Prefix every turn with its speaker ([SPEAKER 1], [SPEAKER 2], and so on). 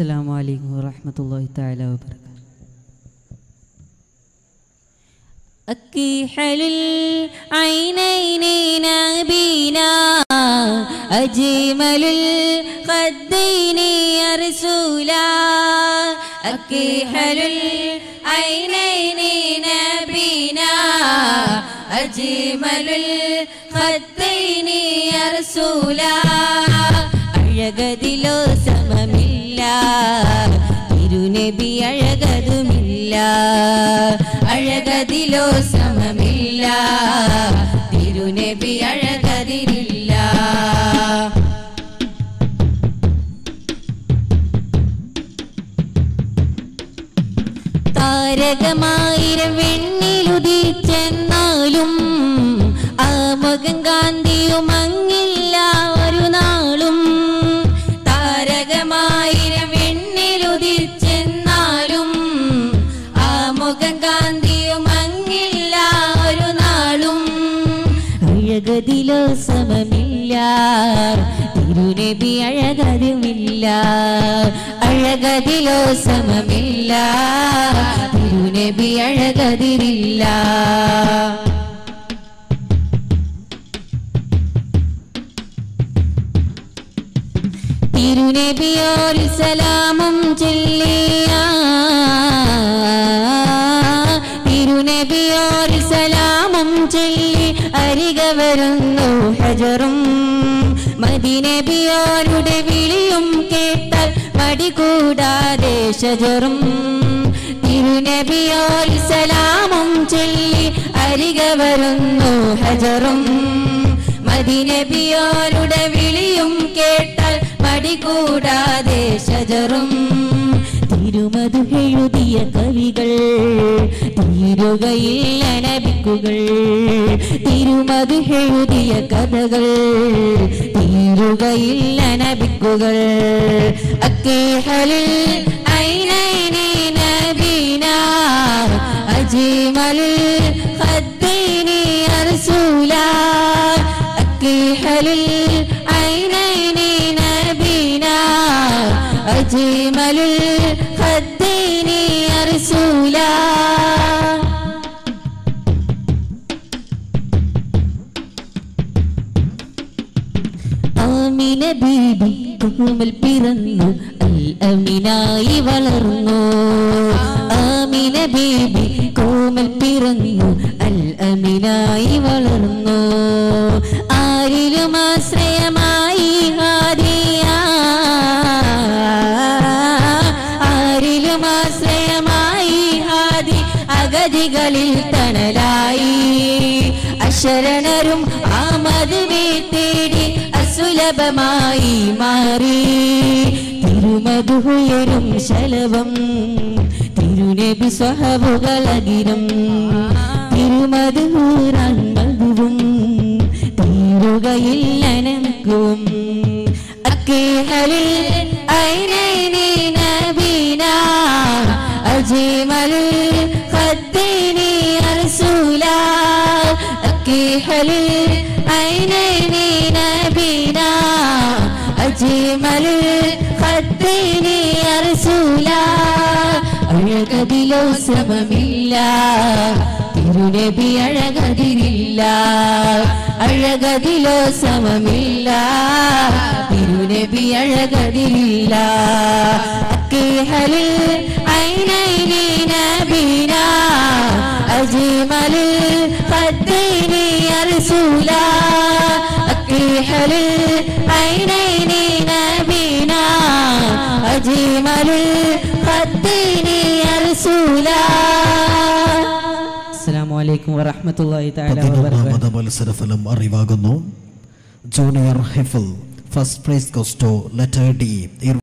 [SPEAKER 1] അസ്സലാമു അലൈക്കും വറഹ്മത്തുള്ളാഹി തആല വബറകാതുഹു. أكحل العينين نبينا أجمل الخدين يا رسولا أكحل العينين نبينا أجمل الخدين يا رسولا അഴകതിലോ സമമില്ല തിരുനബി അഴകതുമില്ല അഴകതിലോ സമമില്ല തിരുനബി അഴകതിരില്ല താരകമായിരം വെണ്ണിലുദിച്ചെന്നാലും ആ മുഖം കാന്തിയുമങ്ങില്ല ഒരു നാളും താരകമായിരം വെണ്ണിലുദിച്ചെന്നാലും ആ മുഖം കാന്തിയുമങ്ങില്ല ഒരു നാളും അഴകതിലോ സമമില്ല തിരുനബി അഴകതുമില്ല അഴകതിലോ സമമില്ല തിരുനബി അഴകതിരില്ല തിരുനബിയോരിൽ സലാമും ചൊല്ലിയ തിരുനബിയോരിൽ സലാമും ചൊല്ലി അരിക വരുന്നു ഹജറും മദീനബിയോരുടെ വിളിയും കേട്ടാൽ മടി കൂടാതെ ഷജറും തിരുനബിയോരിൽ സലാമും ചൊല്ലി അരിക വരുന്നു ഹജറും മദീനബിയോരുടെ വിളിയും കേട്ടാൽ മടി കൂടാതെ ഷജറും തിരുമധു എഴുതിയ കവികൾ തീരുകയില്ല നബിക്കുകൾ തിരുമധു എഴുതിയ കഥകൾ തീരുകയില്ല നബിക്കുകൾ അക്കീഹലിൽ ഐനൈനി നബീനാ അജ്മലുൽ ഖദ്ദൈനി യാ റസൂലാ അക്കീഹലിൽ ഐനൈനി നബീനാ അജ്മലുൽ ഖദ്ദൈനി യാ റസൂലാ ആമിന ബീബി കുഹുമൽ പിറന്നു അൽ അമീനായി വളർന്നു ആമിന ബീബി കുഹുമൽ പിറന്നു അൽ അമീനായി വളർന്നു ആരിലും ആശ്രയമായി ഹാദിയ ആരിലും ആശ്രയമായി ഹാദി അഗതികളിൽ തണലായി അശരണരും ആ മധുവേ തേടി അസുലഭമായി മാറി തിരുമധുയരും ശലഭം തിരുനബി സ്വഹബുകളകിരം തിരുമധുറാൻ മധുവും തീരുകയില്ല നനക്കും അക്കീഹലിൽ ഐനൈനി നബീനാ അജ്മലുൽ ഖദ്ദൈനി യാ റസൂലാ അക്കീഹലിൽ ഐനൈനി നബീനാ അജ്മലുൽ ഖദ്ദൈനി യാ റസൂലാ അഴകതിലോ സമമില്ല തിരുനബി അഴകതിരില്ല അഴകതിലോ സമമില്ല തിരുനബി അഴകതിരില്ല അക്കീഹലിൽ ഐനൈനി നബീനാ അജ്മലുൽ ഖദ്ദൈനി യാ റസൂലാ അക്കീഹലിൽ ഐനൈനി നബീനാ അജ്മലുൽ ഖദ്ദൈനി യാ റസൂലാ. അസ്സലാമു അലൈക്കും വറഹ്മത്തുള്ളാഹി തആല വബറകാതുഹു.
[SPEAKER 2] മത്സരഫലം അറിവാകുന്നു. ജൂനിയർ ഹിഫ്ൾ first prize goes to letter D.